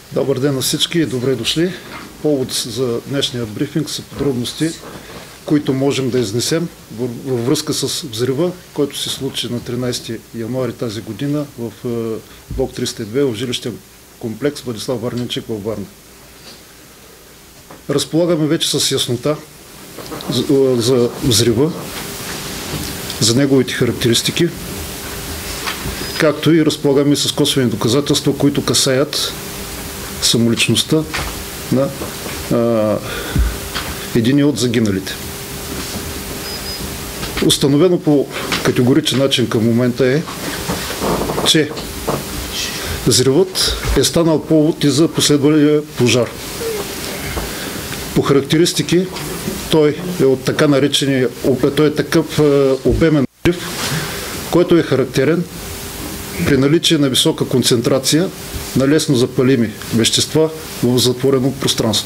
Добър ден на всички и добре дошли. Повод за днешния брифинг са подробности, които можем да изнесем във връзка с взрива, който се случи на 13 януари тази година в блок 302 в жилищен комплекс Владислав Варненчик във Варна. Разполагаме вече с яснота за взрива, за неговите характеристики, както и разполагаме с косвени доказателства, които касаят самоличността на един от загиналите. Установено по категоричен начин към момента е, че взривът е станал повод и за последвалия пожар. По характеристики той е от така наречения, той е такъв обемен взрив, който е характерен при наличие на висока концентрация на лесно запалими вещества в затворено пространство.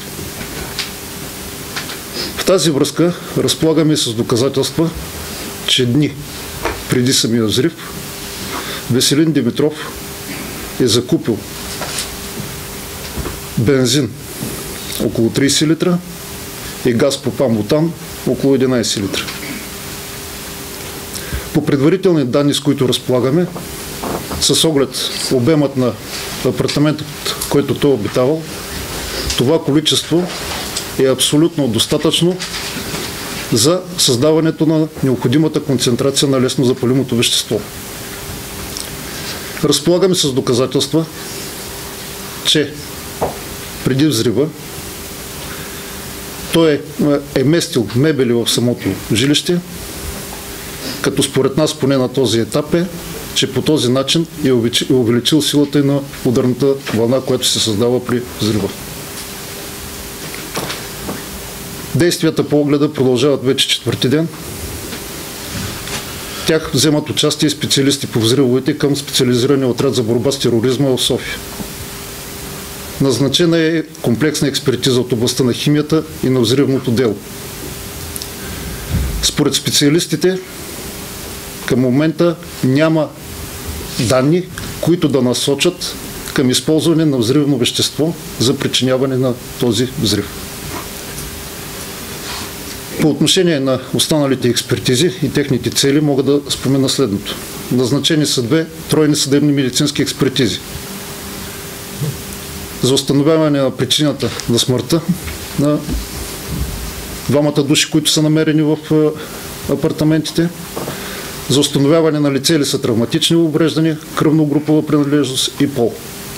В тази връзка разполагаме с доказателства, че дни преди самия взрив Веселин Димитров е закупил бензин около 30 литра и газ пропан-бутан около 11 литра. По предварителни данни, с които разполагаме, с оглед обемът на апартамента, в който той е обитавал, това количество е абсолютно достатъчно за създаването на необходимата концентрация на лесно запалимото вещество. Разполагаме с доказателства, че преди взрива той е местил мебели в самото жилище, като според нас поне на този етап е, че по този начин е увеличил силата и на ударната вълна, която се създава при взрива. Действията по огледа продължават вече четвърти ден. В тях вземат участие специалисти по взривовете към специализирания отряд за борба с тероризма в София. Назначена е комплексна експертиза от областта на химията и на взривното дело. Според специалистите, към момента няма данни, които да насочат към използване на взривно вещество за причиняване на този взрив. По отношение на останалите експертизи и техните цели мога да спомена следното. Назначени са две тройни съдебни медицински експертизи за установяване на причината на смъртта на двамата души, които са намерени в апартаментите, за установяване на лице ли са травматични увреждания, кръвно-групова принадлежност и пол.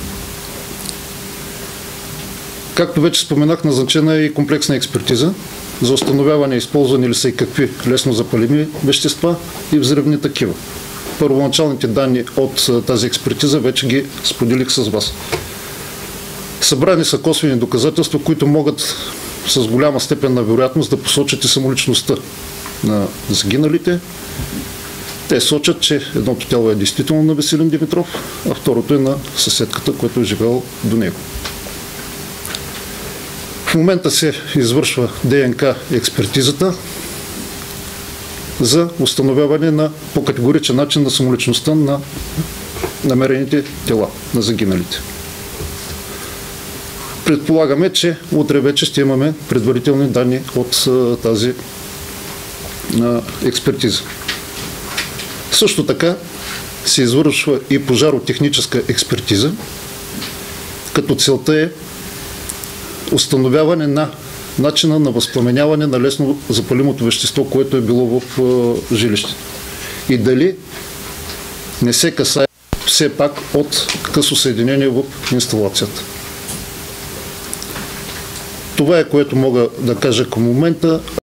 Както вече споменах, назначена е и комплексна експертиза за установяване използвани ли са и какви лесно запалими вещества и взривни такива. Първоначалните данни от тази експертиза вече ги споделих с вас. Събрани са косвени доказателства, които могат с голяма степен на вероятност да посочат и самоличността на загиналите. Те сочат, че едното тяло е действително на Веселин Димитров, а второто е на съседката, която е живела до него. В момента се извършва ДНК експертизата за установяване на по категоричен начин на самоличността на намерените тела на загиналите. Предполагаме, че утре вече ще имаме предварителни данни от тази експертиза. Също така се извършва и пожаротехническа експертиза, като целта е установяване на начина на възпламеняване на лесно запалимото вещество, което е било в жилището. И дали не се касае все пак от късо съединение в инсталацията. Това е, което мога да кажа към момента.